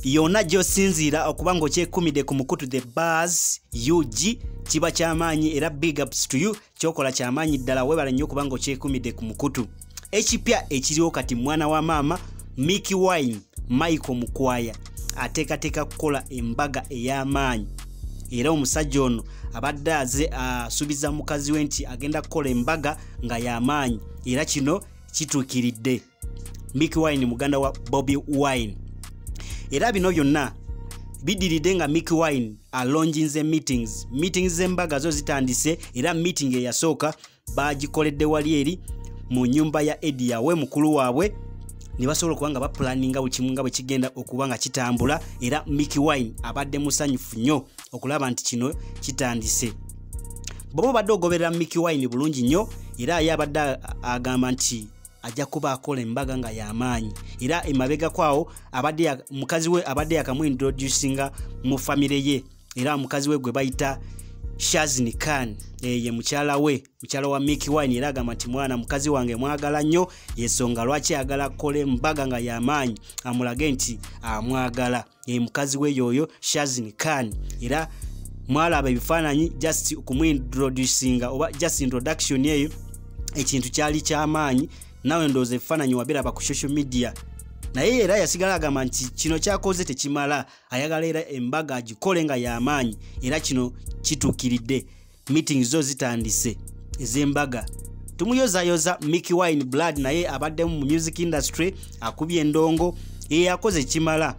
yona gyosinziira okuba ng'okyekumidde ku mukutu the buzz UG kiba kyamaanyi era big ups to you kyokola kyamaanyi ddala webala nnyo okuba ng'okyekumidde ku mukutu. Ekipya ekiriwo kati mwana wa maama Mikie Michael Mukwaya ateekateeka kukola embaga ey'amaanyi era omusajja ono abadde aze asuubiza mukazi we nti agenda kukola embaga nga y'amaanyi era kino kituukiridde. Mikie muganda wa Bobi Wine. Era bino byonna bidiridde nga Mikie alonginze meetings z'embaga zo zitandise era meeting eyasooka bagikoledde wali eri mu nyumba ya Eddie yawe mukulu waabwe ne basobola okuba nga bapulaninga buli kimu nga bwe kigenda okuba nga kitambula era Mikie abadde musanyufu nnyo okulaba nti kino kitandise. Bobo badde ogoberera Mikie bulungi nnyo era ye abadde agamba nti ajja kuba akola embaga nga y'amaanyi era emabega kwawo mukazi we abadde yakamuintroducinga mu famire ye era mukazi we gwe bayita Shazney ye mukyala wa Mikie era agamba nti mwana mukazi wange mwagala nnyo yesonga lwaki agala kola embaga nga y'amaanyi amulage nti amwagala mukazi we yoyo Shazney era mwalaba ebifaananyi just kumuintroducinga oba just introduction eyo ekintu kyali ky'amaanyi nawe ndooze ebifaananyi wabiraba ku social media naye era yasigala agamba nti kino kyakoze tekimala ayagala era embaga agikole nga y'amaanyi era kino kituukiridde meetings zo zitandise ez'embaga. Tumuyozayoza Mikie blood naye abaddemu mu music industry akubye endongo yakoze kimala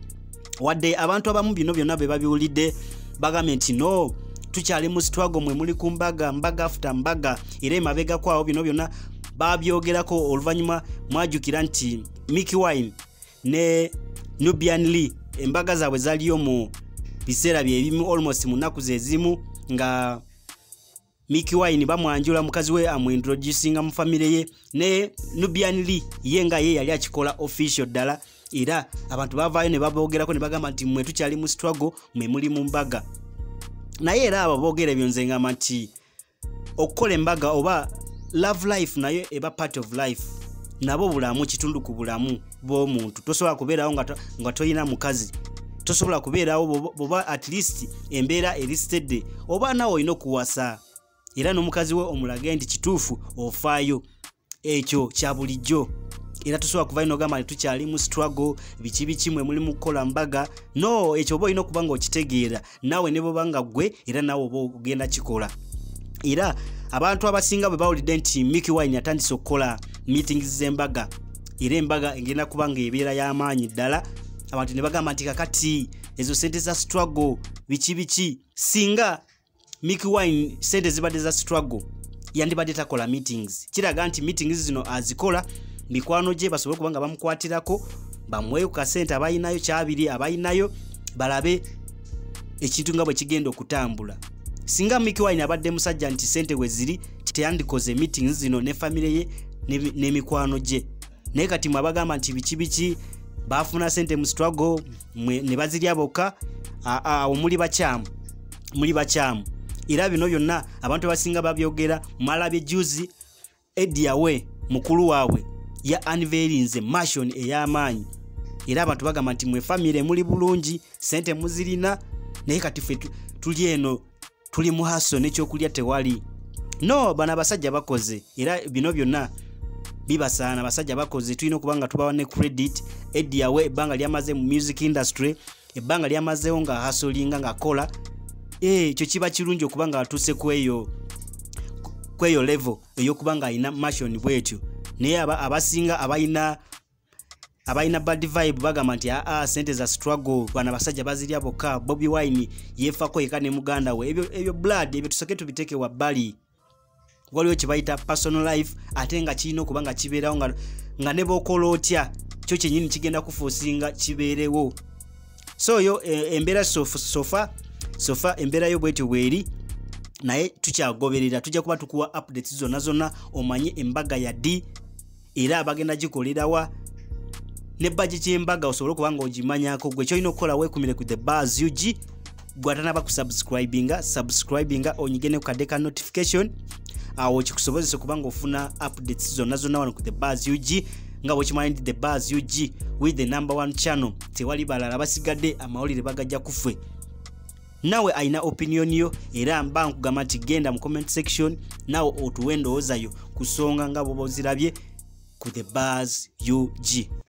wadde abantu abamu bino byonna be babiwulidde bagambye nti no tukyali mu struggle mwe muli ku mbaga after mbaga era emabega kwawo bino byonna babyogerako oluvannyuma mwajjukira nti Mikie ne Nubian Lee embaga zaabwe zaliyo mu biseera byebimu almost mu nnaku zezimu nga Mikie bamwanjula mukazi we amuintroducinga mu famire ye ne Nubian Lee ye nga ye yali akikola official ddala era abantu bavaayo ne baboogerako ne bagamba nti mwe tukyali mu struggle mwe muli mu mbaga naye era abo boogera ebyo nze ngamba nti okukola embaga oba love life nayo eba part of life nabo bulamu kitundu ku bulamu bw'omuntu tosobola kubeerawo nga toyina mukazi tosobola kubeerawo boba at least embeera eristed oba nawe olina okuwasa era n'omukazi we omulage nti kituufu ofaayo ekyo kya bulijjo era tosobola kuvayo n'ogamba nti tukyali mu struggle biki mwe muli mu kukola mbaga no ekyo oba olina okuba nga okitegeera nawe ne boba nga ggwe era nawe oba ogenda kikola era abantu abasinga bwe bawulidde nti Mikie atandise okukola meetings z'embaga era embaga engenda kuba nga ebeera y'amaanyi ddala abantu ne bagamba nti kakati ezo sente za struggle biki singa Mikie sente zibadde za struggle yandibadde takola meetings kiraga nti meetings zino azikola mikwano gye basobole kuba nga bamukwatirako bamweyo ka sente abayinayo kyabiri abayinayo balabe ekintu nga bwe kigenda okutambula. Singa Mikie abadde musajja nti sente we ziri teyandikoze meetings zino ne famire ye ne mikwano gye naye kati mwabagamba nti biki bafuna sente mu struggle ne bazirya bokka muli bakyamu era bino byonna abantu basinga babyogera mwalabye juzi Eddie yawe mukulu waabwe ya unveilinze mansion ey'amaanyi era abantu bagamba nti mwe famire muli bulungi sente muzirina naye kati ffe tuli eno tuli mu haso n'ekyokulya tewali no bana abasajja bakoze era bino byonna bibasaana abasajja bakoze tulina okuba nga tubawa ne credit. Eddie yawe ebbanga lyamaze mu music industry ebbanga lyamazeewo nga hasolinga ng'akola ekyo kiba kirungi okuba nga atuuse kweyo level ey'okuba nga alina mansion bwetyo naye abasinga abayina bad vibe bagamba nti sente za struggle bana basajja bazirya bokka. Bobi Wine yeefako yeka ne muganda we ebyo blood ebyo tusoke tubiteke wabbali waliwo kibayita personal life ate nga kirina okuba nga kibeerawo nga ne bookola otya kyo kyenyini kigenda kufuusinga kibeerewo. So yo embeera sofa embeera yo bwetyo bweri naye tukyagoberera tujja kuba tukuwa updates zonna omanye embaga ya D era abagenda gikolerawa ne budget y'embaga osobola okuba nga ogimanyako gwe kyolina okukola weekumire ku the buzz UG gwatanaba subscribinga onyigene ku kadde ka notification awo kikusobozesa okuba nga ofuna updates zonna wano ku the buzz UG nga bwekimanyi the Buzz UG with the #1 channel tewali balala basigadde amawulire bagajja kufwe. Nawe aina opinion yo era mba nkugamba nti genda mu comment section nawe otuwe endowooza yo ku nsonga nga bw'ozirabye ku the Buzz UG.